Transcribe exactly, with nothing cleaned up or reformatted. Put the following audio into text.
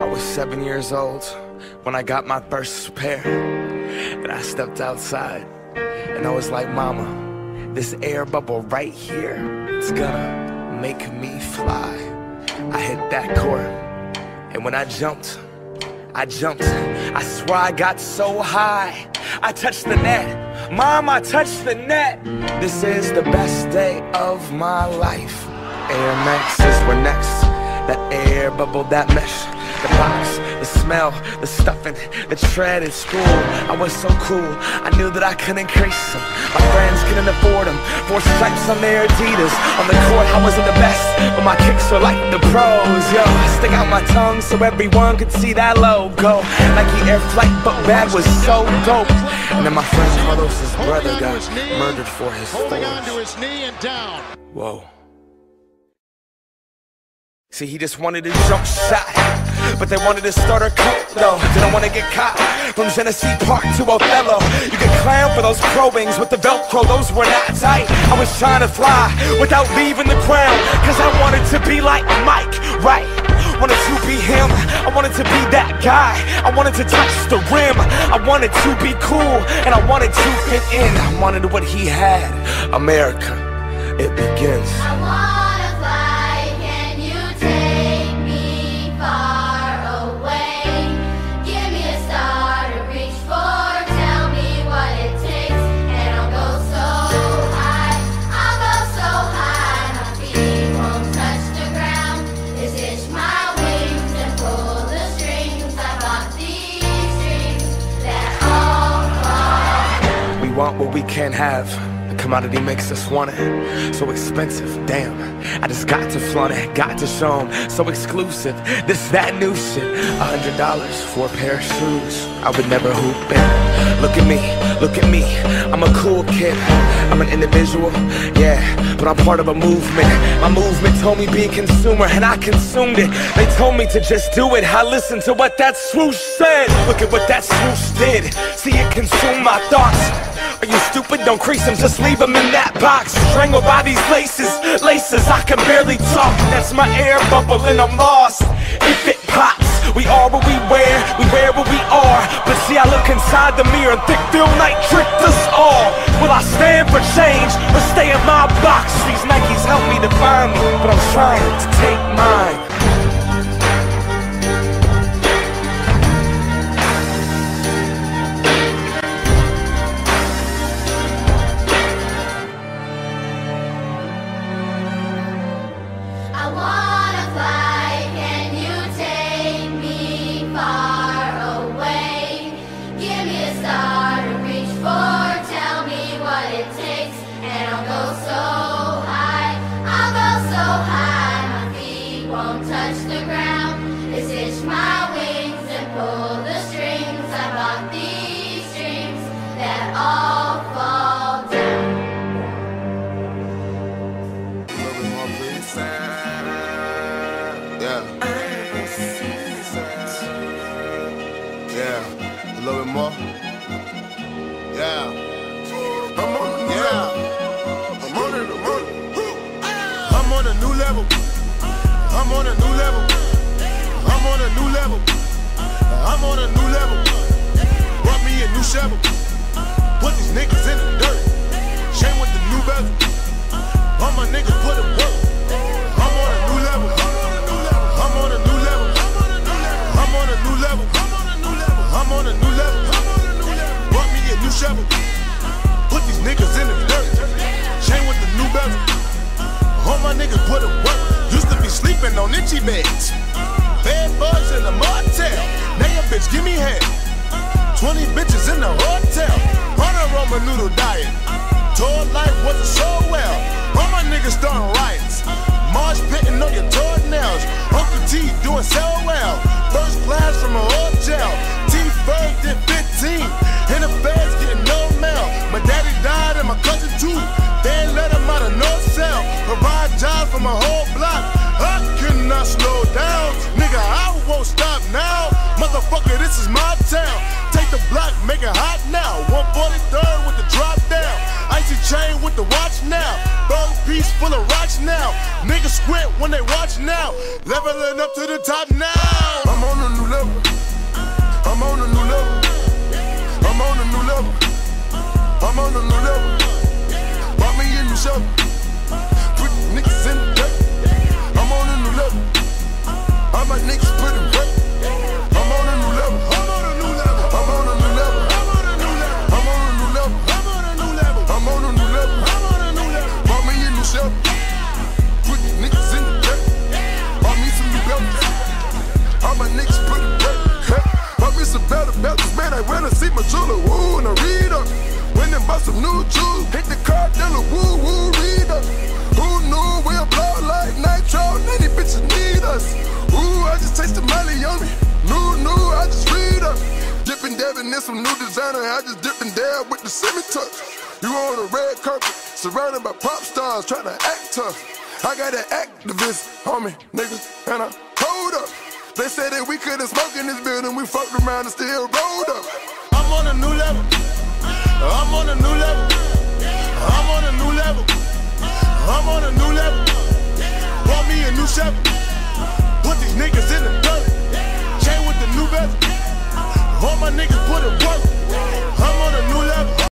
was seven years old when I got my first pair, and I stepped outside and I was like, mama, this air bubble right here, it's gonna make me fly. I hit that court, and when I jumped, I jumped, I swear I got so high, I touched the net. Mom, I touched the net. This is the best day of my life. Air Maxes were next. That air bubble, that mesh, the box, the smell, the stuffing, the tread in school. I was so cool, I knew that I couldn't crease them. My friends couldn't afford them. Four stripes on their Adidas. On the court, I wasn't the best, but my kicks were like the pros. Yo, I stick out my tongue so everyone could see that logo. Nike Air Flight book bag was so dope. And then my friend Carlos's brother got murdered for his Holding force. on to his knee and down. Whoa. See, he just wanted a jump shot, but they wanted to start a cult, though. Didn't want to get caught. From Genesee Park to Othello, you could clown for those pro wings with the Velcro, those were not tight. I was trying to fly without leaving the ground, cause I wanted to be like Mike, right? Wanted to be him, I wanted to be that guy. I wanted to touch the rim, I wanted to be cool, and I wanted to fit in. I wanted what he had. America, it begins. I wanna fly, can you take me far away? Give me a star to reach for, tell me what it takes, and I'll go so high, I'll go so high, my feet won't touch the ground. Just itch my wings and pull the strings. I bought these dreams that all fall. We want what we can't have. The commodity makes us want it. So expensive, damn. I just got to flaunt it, got to show 'em. So exclusive, this, that new shit. A hundred dollars for a pair of shoes. I would never hoop in. Look at me, look at me. I'm a cool kid. I'm an individual, yeah, but I'm part of a movement. My movement told me be a consumer, and I consumed it. They told me to just do it. I listened to what that swoosh said. Look at what that swoosh did. See it consume my thoughts. Are you stupid? Don't crease them, just leave them in that box. Strangled by these laces, laces, I can barely talk. That's my air bubble and I'm lost. If it pops, we are what we wear, we wear what we are. But see, I look inside the mirror and think Phil Knight tricked us all. Will I stand for change or stay in my box? These Nikes help me define me, but I'm trying to take mine. I wanna fly, can you take me far away? Give me a star to reach for, tell me what it takes, and I'll go so high, I'll go so high, my feet won't touch the ground. Just itch my wings and pull the strings. I bought these strings that all fall down. Yeah. Yeah. A little bit more. Yeah. I'm on a new yeah. level. I'm on it. I'm on it. I'm on a new level. I'm on a new level. I'm on a new level. I'm on a new level. Brought me a new shovel. Put these niggas in the dirt. Chain with the new bezel. All my niggas put in work. I'm on a new level. I'm on a new level. I'm on a new level. I'm on a new level. Brought me a new shovel. Put these niggas in the dirt. Chain with the new bezel. All my niggas put in work. Used to be sleeping on itchy beds. Bad bugs in the motel. Now your bitch give me head. twenty bitches in the hotel. On a Roman noodle diet. Told life wasn't so well. All my niggas starting riots. Marsh pitting on your toenails. Uncle T doing so well. First class from a hotel. T-Ferg did fifteen. In the feds getting no mail. My daddy died and my cousin too. They ain't let him out of no cell. Provide jobs for my whole block. I cannot slow down. Nigga, I won't stop now. Motherfucker, this is my town. Take the block, make it hot now. one forty-third with the drop down. Icy chain with the watch now. Gold piece full of rocks now. Niggas squint when they watch now. Leveling up to the top now. I'm on a new niggas put in work. I'm on a new level. I'm on a new level. I'm on a new level. I'm on a new level. I'm on a new level. I'm on a new level. I'm on a new level. I'm on a new level. Bought me a new shelf. Put the niggas in the dirt. Bought me some new belts. All my niggas put in work. Bought me some better belts. Man, I went to see my jeweler. Woo, and I read up. Went and bought some new jewels. Hit the car dealer. Woo, woo, read up. Who knew we'll blow like nitro? Many bitches need us. Ooh, I just tasted Molly on me. New, new, I just read up. Dipping, dabbing in some new designer. I just dip and dab with the semi-tuck. You on a red carpet, surrounded by pop stars, trying to act tough. I got an activist on me, niggas, and I hold up. They said that we couldn't smoke in this building. We fucked around and still rolled up. I'm on a new level. I'm on a new level. I'm on a new level. I'm on a new level. Want me a new Chevy.